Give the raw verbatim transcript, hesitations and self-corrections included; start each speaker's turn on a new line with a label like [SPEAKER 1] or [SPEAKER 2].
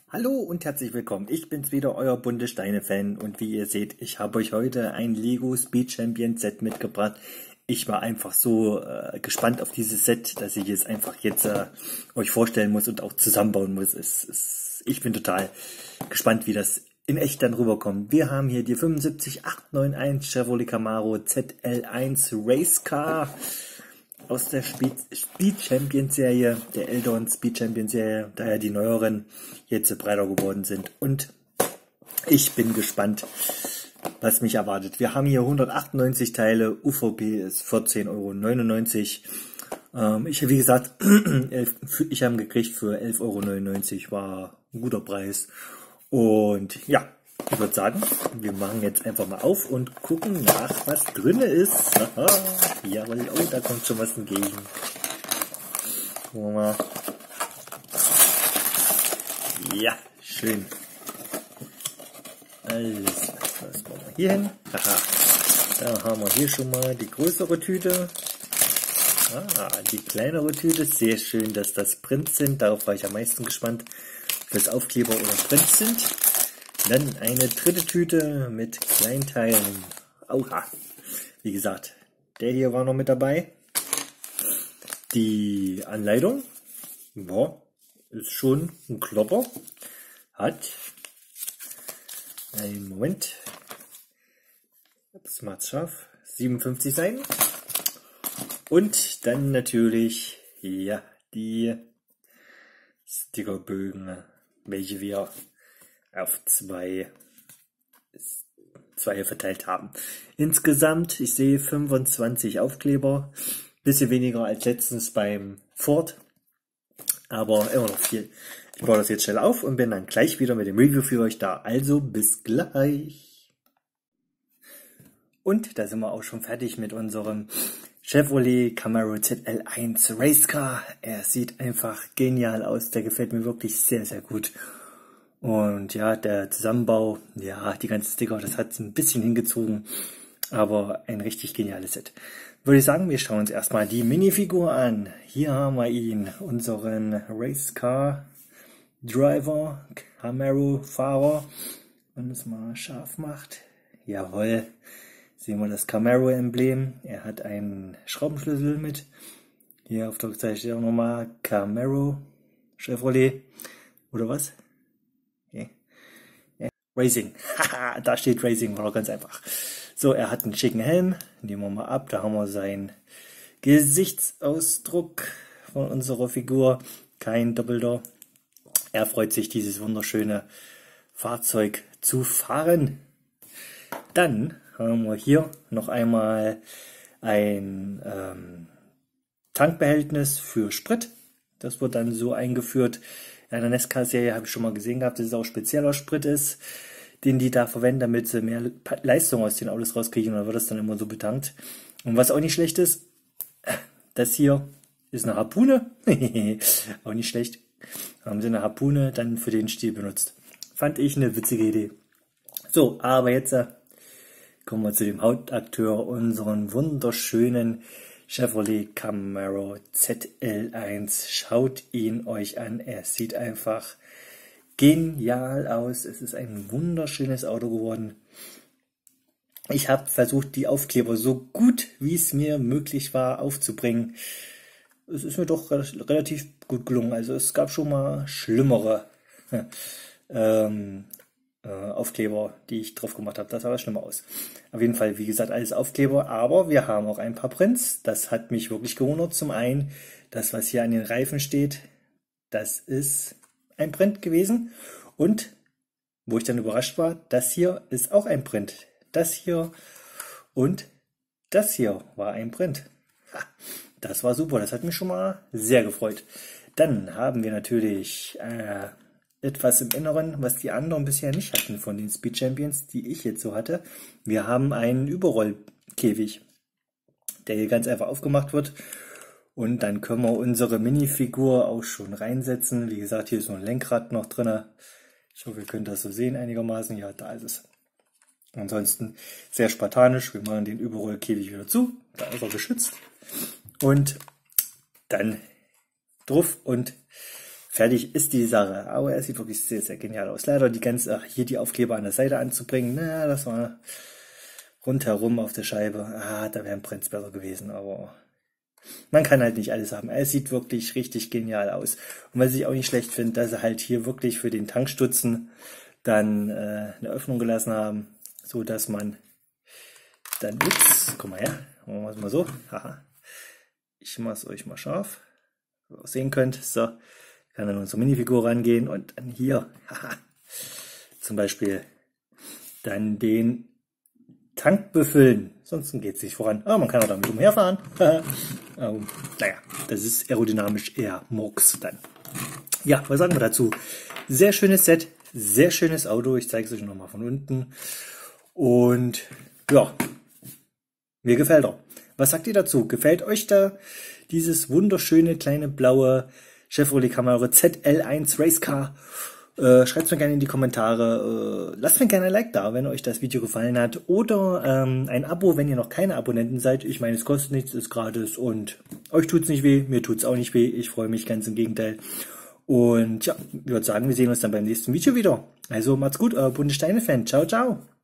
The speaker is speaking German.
[SPEAKER 1] Hallo und herzlich willkommen. Ich bin's wieder, euer bunte Steine-Fan, und wie ihr seht, ich habe euch heute ein Lego Speed Champion Set mitgebracht. Ich war einfach so äh, gespannt auf dieses Set, dass ich es einfach jetzt äh, euch vorstellen muss und auch zusammenbauen muss. Es, es, ich bin total gespannt, wie das in echt dann rüberkommt. Wir haben hier die sieben fünf acht neun eins Chevrolet Camaro Z L eins Race Car aus der Speed, Speed Champion Serie, der Eldon Speed Champion Serie, da ja die neueren jetzt breiter geworden sind. Und ich bin gespannt, was mich erwartet. Wir haben hier hundertachtundneunzig Teile, U V P ist vierzehn Euro neunundneunzig. Ähm, ich habe, wie gesagt, ich habe gekriegt für elf Euro neunundneunzig, war ein guter Preis. Und ja, ich würde sagen, wir machen jetzt einfach mal auf und gucken nach, was drin ist. Aha, jawohl, oh, da kommt schon was entgegen. Gucken wir mal. Ja, schön. Alles, das machen wir hier hin. Aha, da haben wir hier schon mal die größere Tüte. Ah, die kleinere Tüte. Sehr schön, dass das Prints sind. Darauf war ich am meisten gespannt, ob das Aufkleber oder Prints sind. Dann eine dritte Tüte mit Kleinteilen. Oha. Wie gesagt, der hier war noch mit dabei. Die Anleitung. Ja, ist schon ein Klopper. Hat. Einen Moment. Das macht's scharf. siebenundfünfzig Seiten. Und dann natürlich, ja, die Stickerbögen, welche wir auf zwei, zwei verteilt haben. Insgesamt, ich sehe fünfundzwanzig Aufkleber, bisschen weniger als letztens beim Ford, aber immer noch viel. Ich baue das jetzt schnell auf und bin dann gleich wieder mit dem Review für euch da. Also bis gleich. Und da sind wir auch schon fertig mit unserem Chevrolet Camaro Z L eins Race Car. Er sieht einfach genial aus, der gefällt mir wirklich sehr, sehr gut. Und ja, der Zusammenbau, ja, die ganzen Sticker, das hat es ein bisschen hingezogen, aber ein richtig geniales Set. Würde ich sagen, wir schauen uns erstmal die Minifigur an. Hier haben wir ihn, unseren Race Car Driver, Camaro Fahrer. Wenn es mal scharf macht, jawohl, sehen wir das Camaro Emblem. Er hat einen Schraubenschlüssel mit. Hier auf der Seite steht auch nochmal Camaro Chevrolet, oder was? Okay. Ja. Racing. Haha, da steht Racing, war doch ganz einfach. So, er hat einen schicken Helm. Nehmen wir mal ab. Da haben wir seinen Gesichtsausdruck von unserer Figur. Kein doppelter. Er freut sich, dieses wunderschöne Fahrzeug zu fahren. Dann haben wir hier noch einmal ein ähm, Tankbehältnis für Sprit. Das wird dann so eingeführt. In der Nesca-Serie habe ich schon mal gesehen gehabt, dass es auch spezieller Sprit ist, den die da verwenden, damit sie mehr Leistung aus den Autos rauskriegen. Und dann wird das dann immer so betankt. Und was auch nicht schlecht ist, das hier ist eine Harpune. Auch nicht schlecht. Haben sie eine Harpune dann für den Stiel benutzt. Fand ich eine witzige Idee. So, aber jetzt äh, kommen wir zu dem Hauptakteur, unseren wunderschönen Chevrolet Camaro Z L eins. Schaut ihn euch an. Er sieht einfach genial aus. Es ist ein wunderschönes Auto geworden. Ich habe versucht, die Aufkleber so gut wie es mir möglich war aufzubringen. Es ist mir doch relativ gut gelungen. Also es gab schon mal schlimmere ähm, äh, Aufkleber, die ich drauf gemacht habe. Das sah aber schlimmer aus. Auf jeden Fall, wie gesagt, alles Aufkleber. Aber wir haben auch ein paar Prints. Das hat mich wirklich gewundert. Zum einen, das, was hier an den Reifen steht, das ist ein Print gewesen. Und, wo ich dann überrascht war, das hier ist auch ein Print. Das hier und das hier war ein Print. Ha, das war super. Das hat mich schon mal sehr gefreut. Dann haben wir natürlich äh, etwas im Inneren, was die anderen bisher nicht hatten von den Speed Champions, die ich jetzt so hatte. Wir haben einen Überrollkäfig, der hier ganz einfach aufgemacht wird. Und dann können wir unsere Minifigur auch schon reinsetzen. Wie gesagt, hier ist noch ein Lenkrad noch drin. Ich hoffe, ihr könnt das so sehen einigermaßen. Ja, da ist es. Ansonsten sehr spartanisch. Wir machen den Überrollkäfig wieder zu. Da ist er geschützt. Und dann drauf und fertig ist die Sache. Aber er sieht wirklich sehr, sehr genial aus. Leider die ganze, ach, hier die Aufkleber an der Seite anzubringen, na, das war rundherum auf der Scheibe. Ah, da wären Prints besser gewesen, aber man kann halt nicht alles haben. Er sieht wirklich richtig genial aus. Und was ich auch nicht schlecht finde, dass sie halt hier wirklich für den Tankstutzen dann äh, eine Öffnung gelassen haben, so dass man dann, ups, guck mal her, machen wir es mal so, haha. Ich mache es euch mal scharf, so ihr sehen könnt. So, kann dann unsere Minifigur rangehen und dann hier, haha, zum Beispiel dann den Tank befüllen. Sonst geht es nicht voran. Aber man kann auch damit umherfahren. ähm, naja, das ist aerodynamisch eher Murks dann. Ja, was sagen wir dazu? Sehr schönes Set, sehr schönes Auto. Ich zeige es euch nochmal von unten. Und ja, mir gefällt er. Was sagt ihr dazu? Gefällt euch da dieses wunderschöne kleine blaue Chevrolet Camaro Z L eins Racecar? Äh, Schreibt es mir gerne in die Kommentare. Äh, lasst mir gerne ein Like da, wenn euch das Video gefallen hat. Oder ähm, ein Abo, wenn ihr noch keine Abonnenten seid. Ich meine, es kostet nichts, ist gratis und euch tut's nicht weh, mir tut's auch nicht weh. Ich freue mich, ganz im Gegenteil. Und ja, ich würde sagen, wir sehen uns dann beim nächsten Video wieder. Also macht's gut, euer Bunte Steine Fan. Ciao, ciao.